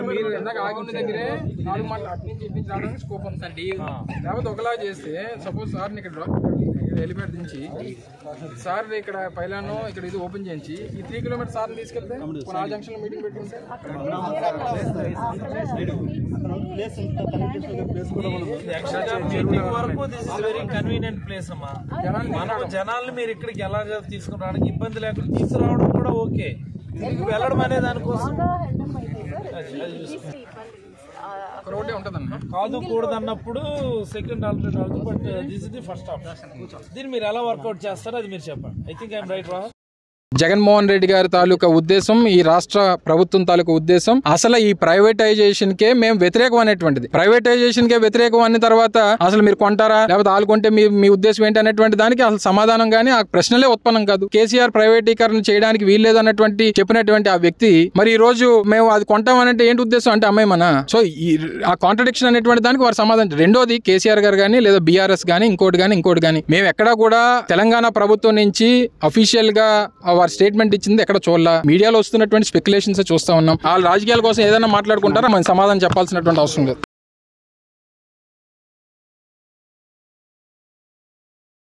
మీరు ఇందాక ఆగిన దగ్గరే 4 మాటలు అటు నుంచి ఇటు నుంచి రావడానికి స్కోప్ ఉంది సార్. లేకపోతే ఒకలా చేస్తే సపోజ్ సార్ని ఇక్కడ హెలిప్యాడ్ దించి సార్ ఇక్కడ పైలాను ఇక్కడ ఇది ఓపెన్ చేయించి ఈ 3 కిలోమీటర్ సార్ని తీసుకెళ్తే ఆ జంక్షన్ లో మీటింగ్ పెట్టుకుంటే జనాల్ని మీరు ఇక్కడికి ఎలా తీసుకురావడానికి ఇబ్బంది లేకుండా తీసుకురావడం కూడా ఓకే, వెళ్ళడం అనే దానికోసం కాదు కూడదు అన్నప్పుడు second alternate, but this is the first option. దీన్ని మీరు ఎలా వర్కౌట్ చేస్తారో అది మీరు చెప్పండి. ఐ థింక్ ఐఎమ్ రైట్ రా. జగన్మోహన్ రెడ్డి గారి తాలూకా ఉద్దేశం, ఈ రాష్ట్ర ప్రభుత్వం తాలూకా ఉద్దేశం అసలు ఈ ప్రైవేటైజేషన్ కే మేము వ్యతిరేకం అనేటువంటిది. ప్రైవేటైజేషన్ కే వ్యతిరేకం అన్న తర్వాత అసలు మీరు కొంటారా లేకపోతే ఆలుకుంటే మీ ఉద్దేశం ఏంటి అనేటువంటి దానికి అసలు సమాధానం గానీ ఆ ప్రశ్నలే ఉత్పన్నం కాదు. కేసీఆర్ ప్రైవేటీకరణ చేయడానికి వీల్లేదు అన్నటువంటి చెప్పినటువంటి ఆ వ్యక్తి మరి ఈ రోజు మేము అది కొంటామనంటే ఏంటి ఉద్దేశం అంటే అమ్మేమనా? సో ఆ కాంట్రడిక్షన్ అనేటువంటి దానికి వారు సమాధానం. రెండోది కేసీఆర్ గారు కానీ లేదా బీఆర్ఎస్ కానీ ఇంకోటి కానీ మేము ఎక్కడా కూడా తెలంగాణ ప్రభుత్వం నుంచి అఫీషియల్ గా వారు స్టేట్మెంట్ ఇచ్చింది ఎక్కడ చూడాల. మీడియాలో వస్తున్నటువంటి స్పెక్యులేషన్స్ చూస్తా ఉన్నాం. వాళ్ళ రాజకీయాల కోసం ఏదైనా మాట్లాడుకుంటారా, మనం సమాధానం చెప్పాల్సినటువంటి అవసరం లేదు.